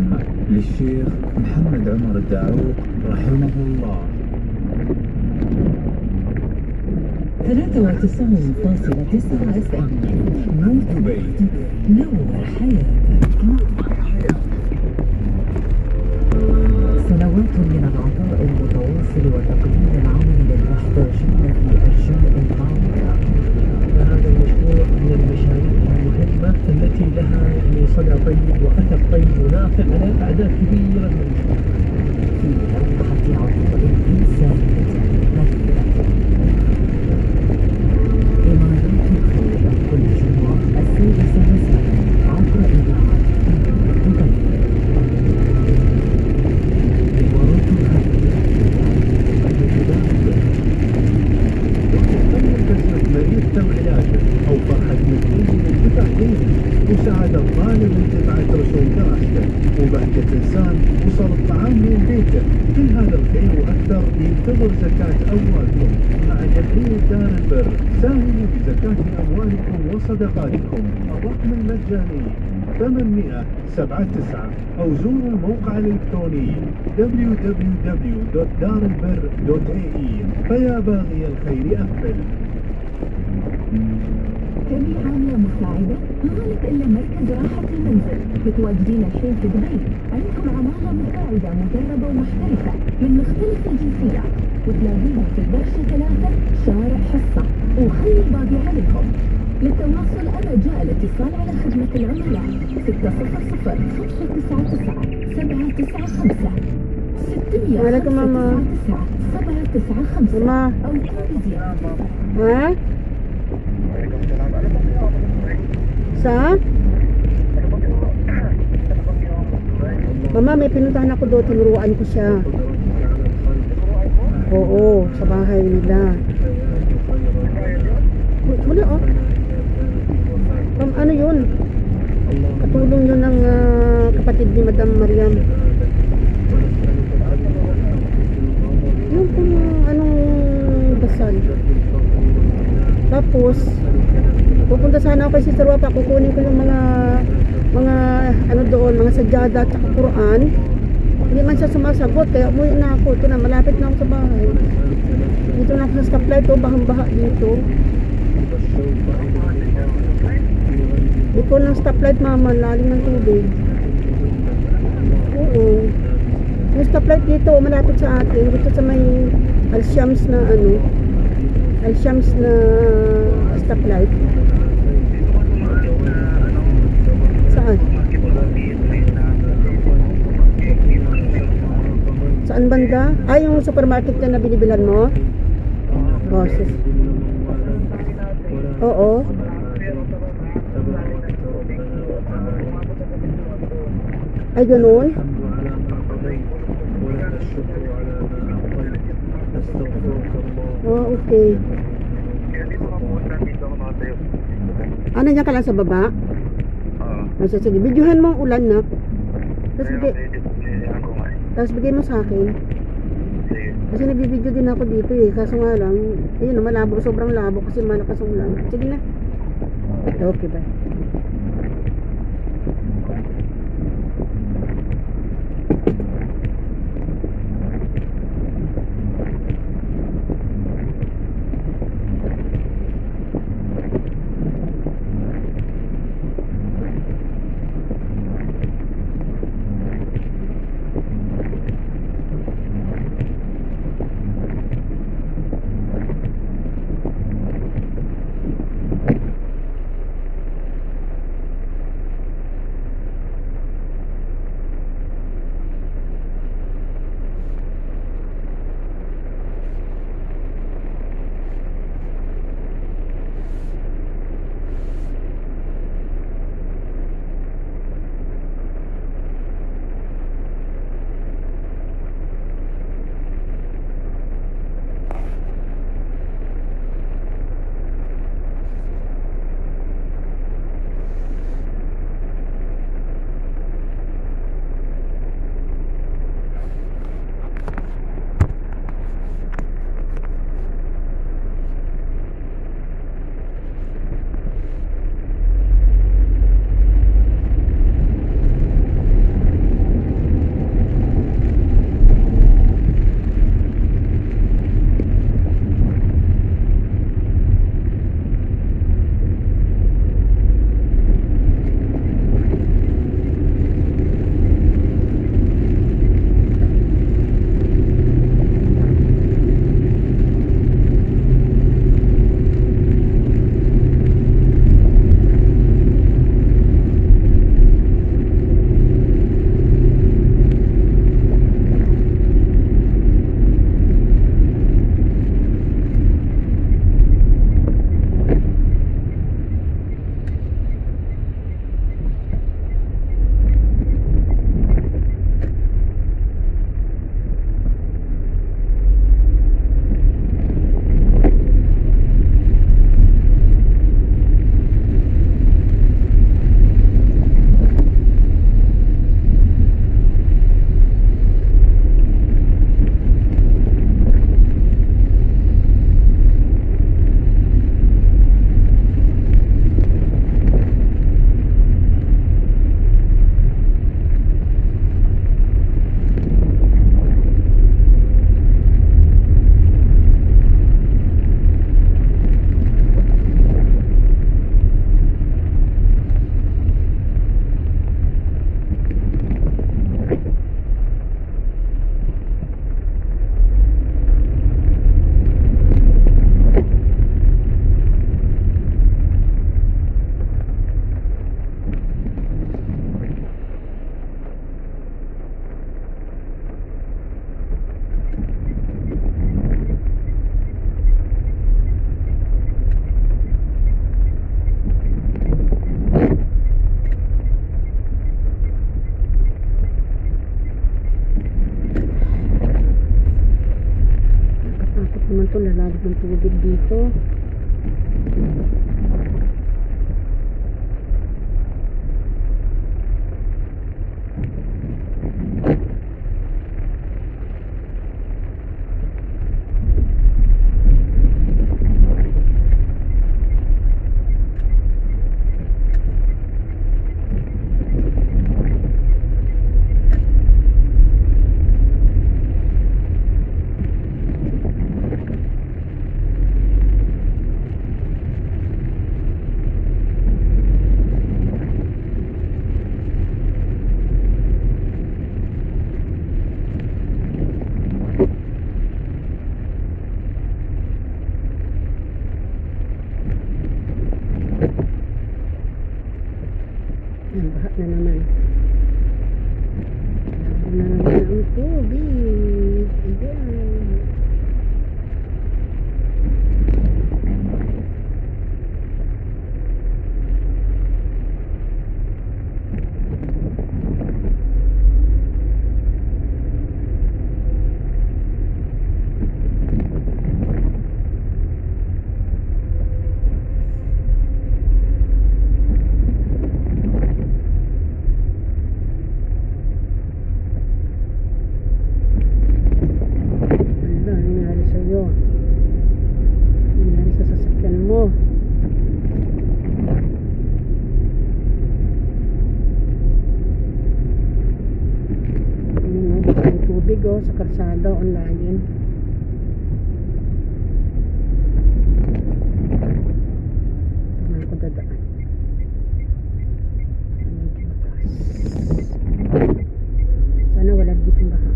العامة للشيخ محمد عمر الداعوق رحمه الله. 93.9 FM نور دبي، نور حياتك. سنوات من العطاء المتواصل وتقديم العون للمحتاجين في أرجاء المملكة. هذا المشروع من المشاريع المهمة التي لها صدى طيب وأثر طيب ونافع على أعداد كبيرة من المجتمع. في لوحة عطاء إنسانية مثيرة. إمارات الخير كل جمعة 6 مساء عبر إذاعة دبي. إمارات الخير مريض تم علاجه أو فرحة مديون يدفع دينه، مساعدة طالب دفعت رسوم دراسته، وبهجة إنسان وصل الطعام من بيته. كل هذا الخير وأكثر ينتظر زكاة أموالكم مع جمعية دار البر. ساهموا بزكاة أموالكم وصدقاتكم. الرقم المجاني 879 أو زوروا الموقع الإلكتروني www.daralber.ae. فيا باغي الخير أقبل. تبي عاملة مساعدة؟ ما لك إلا مركز راحة المنزل. متواجدين الحين في دبي. عندكم عمالة مساعدة مدربة ومحترفة من مختلف الجنسيات، وتلاقيهم في الدرجة 3 شارع حصة، وخلي الباقي عليكم. للتواصل أنا جاء الاتصال على خدمة العملاء 600 599 795 وعليكم ماما 795 ماما أو كود زيادة. ha? Sa? Mama, may pinuntahan ako doon, tinuruan ko siya. Oo, sa bahay nila. Wala oh. Ano yun? Katulong yun ng kapatid ni Madam Mariam. Yung kung anong basal. Tapos pupunta sana ako kay Sister Wapa, kukunin ko yung mga ano doon, mga sadyada at saka Quran. Hindi man siya sumasagot, kaya umuwi na ako. Ito na, malapit na ako sa bahay. Dito na ako sa stoplight, bahang-baha dito. Dito ng stoplight, mama, lalim ng tubig. Oo. Yung stoplight dito, malapit sa atin. Dito sa may Al-Shams na ano, Al-Shams na stoplight. Saan? Saan banda? Ay, yung supermarket na binibilan mo? Boses. Oo. Ay, ganun? Oh, okay. Ano niya ka lang sa baba? Sige, videohan mo ang ulan na. Tapos bigay mo sa akin. Kasi nagbibideo din ako dito eh. Kaso nga lang, ayun, malabo, sobrang labo kasi malakas ang ulan. Sige na. Okay, bye. naman to, lalagay ng tubig dito. Ayan, baha na naman. Baha na naman ang tubig. Ayan. Sa kalsada o lalim. Saan ako dadaan? Medyo mataas. Sana wala dito baha.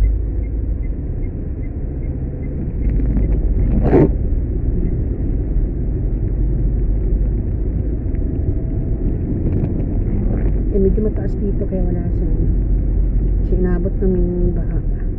Medyo mataas dito kaya wala siya. Kasi inabot ng baha.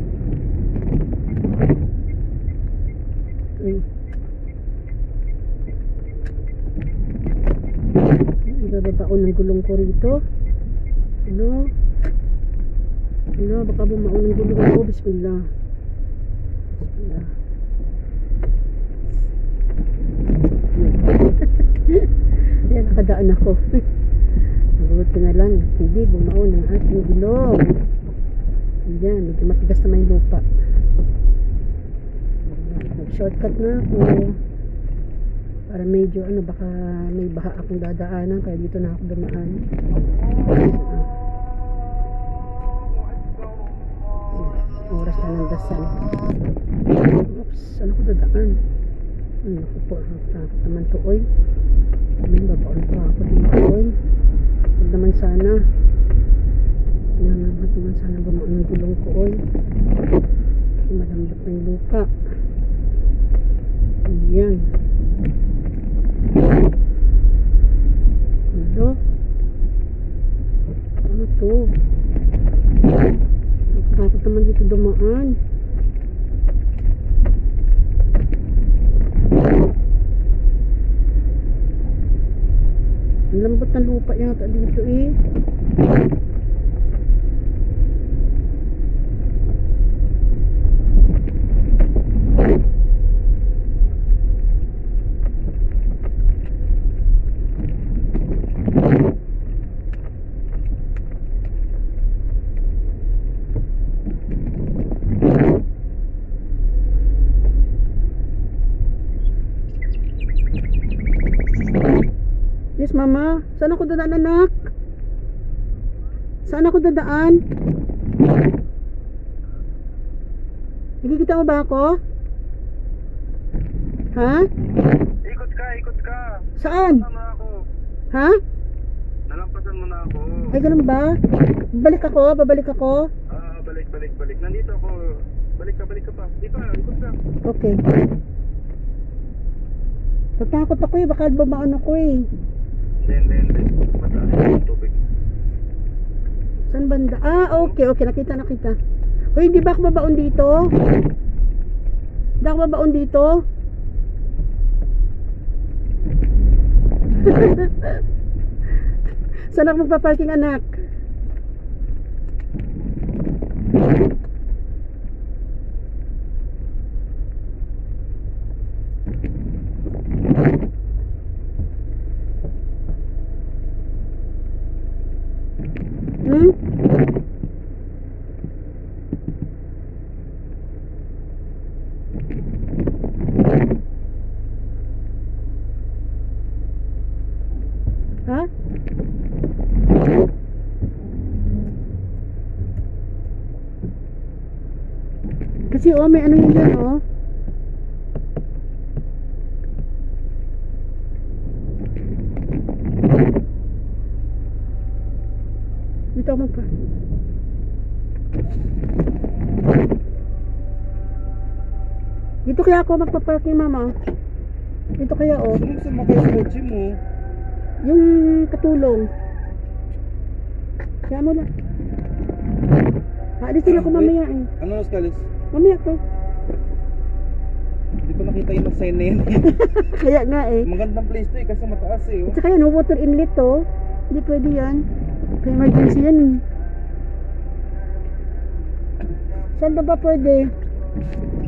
Ibabaon ng gulong ko rito. Ano? Ano? Baka bumaon ng gulong ko. Bismillah. Bismillah. Yan, nakadaan ako. Mabuti na lang. Hindi bumaon ng ating gulong. Ayan, medyo matigas na may lupa. Nag-shortcut na ako para medyo ano, baka may baha akong dadaanan kaya dito na ako dumaan. Oras na ng dasal. Oops, ano ko dadaan? Naku po, takot naman to, oy. May babaon pa ako dito, oy. Huwag naman sana. Huwag naman sana bumaon ng gulong ko, oy. Malambot na yung lupa. Ayan. Ano? Ano to? Takot naman dito dumaan. Ang lambot ng lupa yata dito eh. Yes, mama. Saan ako dadaan, anak? Saan ako dadaan? Nakikita mo ba ako? Ha? Ikot ka. Saan? Tama ako. Ha? Nalampasan mo na ako. Ay, ganun ba? Babalik ako? Balik. Nandito ako. Balik ka pa. Di pa, ikot ka. Okay. Tatakot ako eh. Baka babaan ako eh. Hindi. Mataas yung tubig. Saan banda? Ah, okay. Nakita. Uy, hindi ba ako babaon dito? Hindi ako babaon dito? Saan ako magpaparking, anak? Ha? Kasi oh, may ano yun dyan oh. Dito ako magpa. Dito kaya ako magpa-parking, mama. Dito kaya oh. Saan sumakay sa kotse mo? Yung katulong. Kaya mo na. Alis din ako mamaya eh. Ano oras ka alis? Mamaya ko. Hindi ko nakita yung sign na yun. Kaya nga eh. Magandang place to eh, kasi mataas eh. At saka yan, no, water inlet to. Hindi pwede yan. Kaya emergency yan eh. Saan ba pwede?